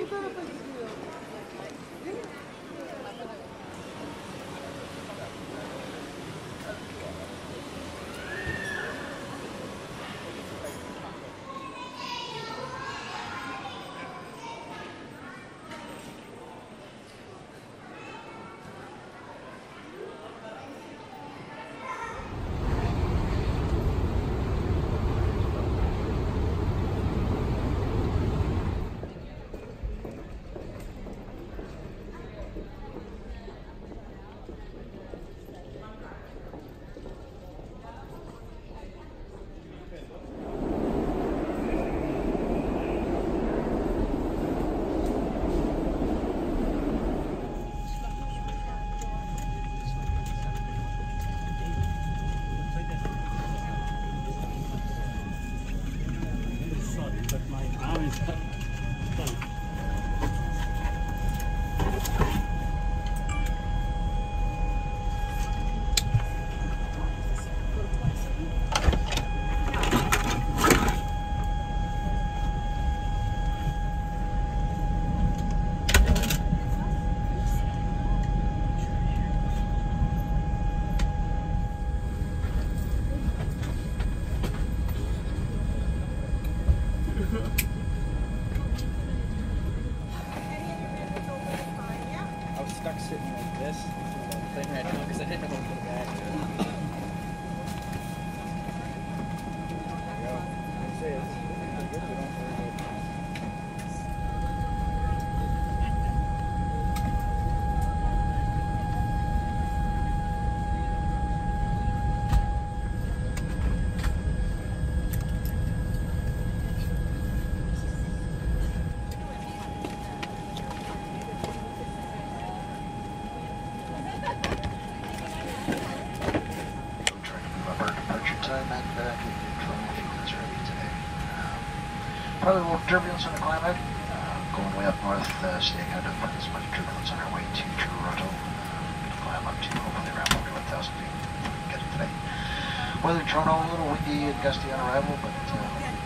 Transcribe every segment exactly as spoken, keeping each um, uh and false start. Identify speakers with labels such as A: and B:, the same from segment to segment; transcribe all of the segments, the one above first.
A: Probably a little turbulence on the climb out. Uh, going way up north, uh, staying out of as much turbulence on our way to Toronto. Uh, climb up to hopefully around forty-one thousand feet. Get it today. Weather in Toronto, a little windy and gusty on arrival, but uh,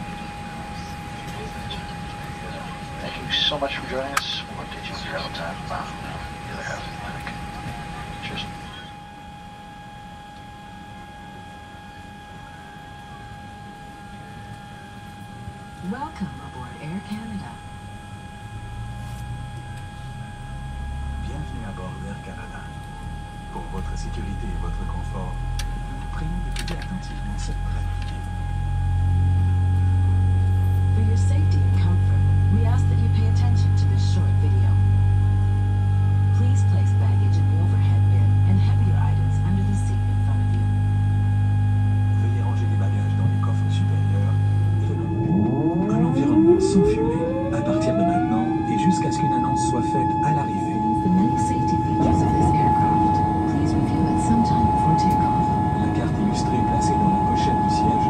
A: thank you so much for joining us. We'll update you on travel time uh, the other half of the week. Cheers.
B: Welcome aboard Air Canada.
C: Bienvenue à bord d'Air Canada. Pour votre sécurité et votre confort, nous vous prions d'écouter attentivement cette pratique.
B: For your safety and comfort, we ask that you pay attention to this short video. Please place baggage in the overhead bin and heavier items under the seat in front of you.
C: Veuillez ranger les bagages dans les coffres supérieurs et le un environnement sans fumée à partir de maintenant et jusqu'à ce qu'une annonce soit faite à l'arrivée.
B: The many safety features of this aircraft. Please review it sometime before takeoff.
C: La carte illustrée placée dans la pochette du siège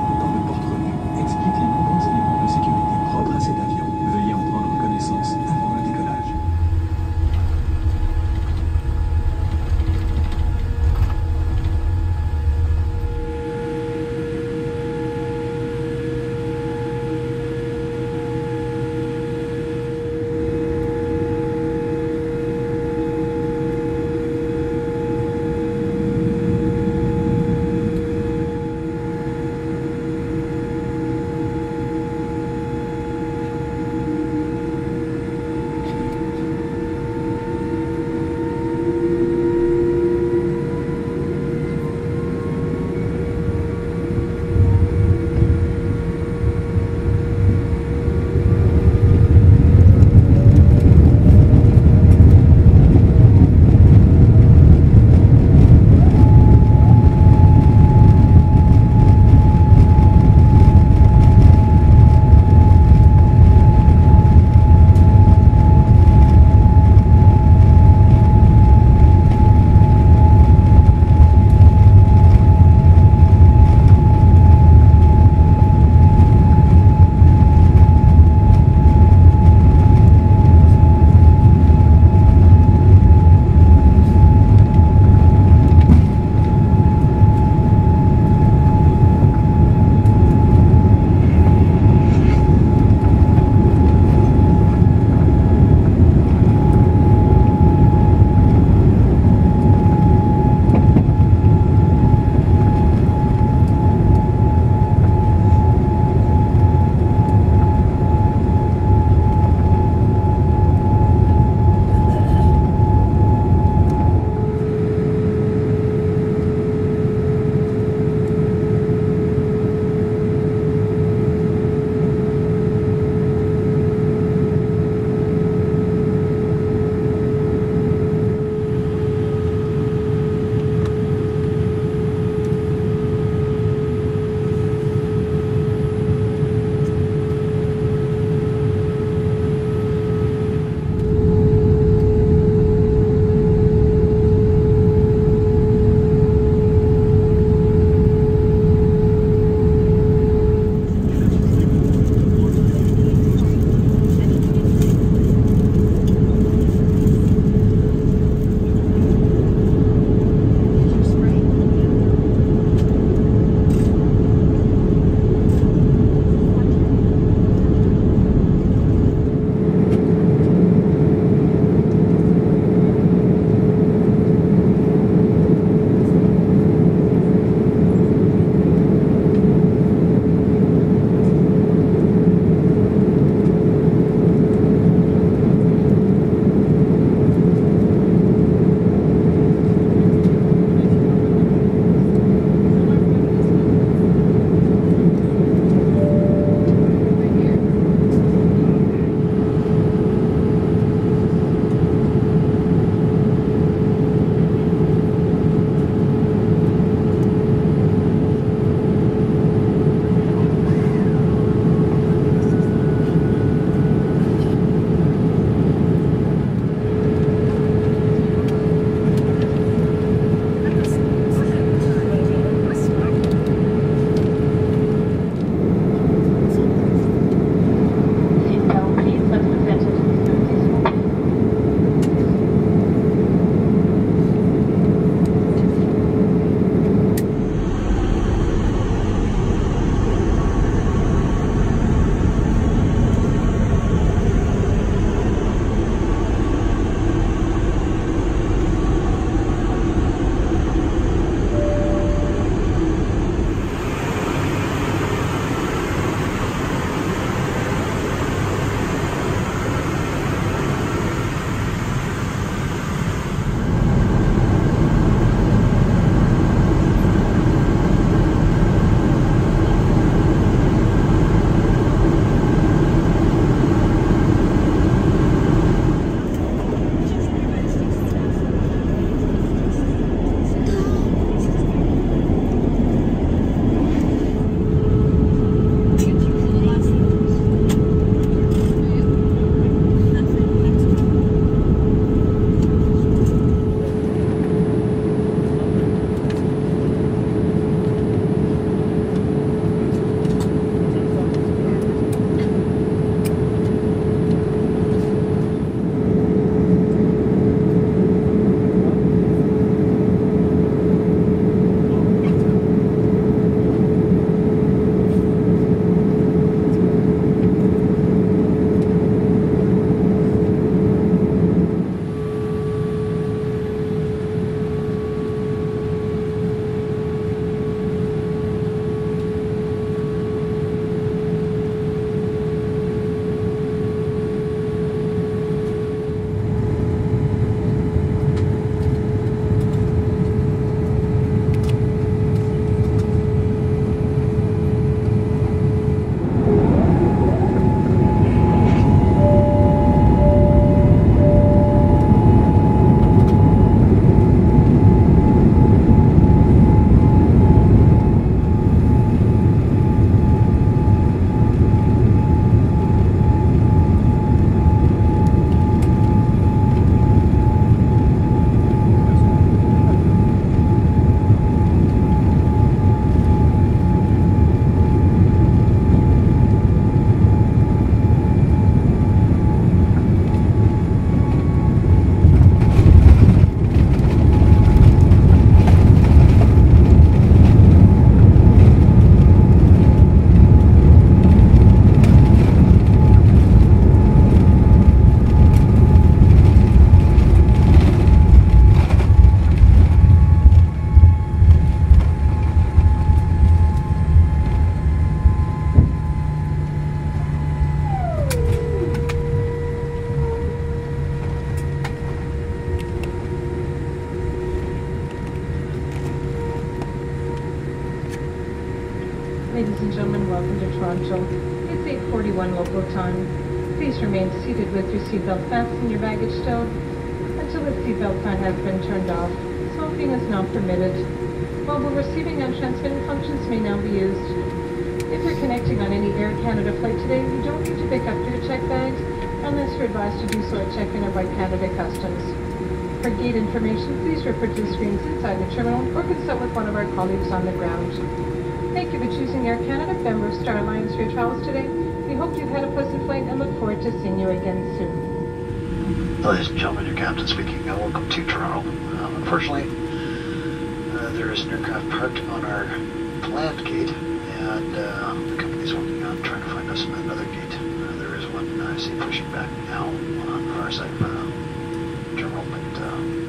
D: welcome to Toronto. It's eight forty-one local time. Please remain seated with your seatbelt fastened and your baggage stowed until the seatbelt sign has been turned off. Smoking is not permitted. Mobile receiving and transmitting functions may now be used. If you're connecting on any Air Canada flight today, you don't need to pick up your check bags unless you're advised to do so at check-in or by Canada Customs. For gate information, please refer to the screens inside the terminal or consult with one of our colleagues on the ground. Thank you for choosing Air Canada, member of Star Alliance for your travels today. We hope you've had a pleasant flight and look forward to seeing you again soon.
A: Ladies and gentlemen, your captain speaking. Uh, welcome to Toronto. Um, unfortunately, uh, there is an aircraft parked on our planned gate, and uh, the company's working on trying to find us another gate. Uh, there is one uh, I see pushing back now on our side of the terminal, but uh,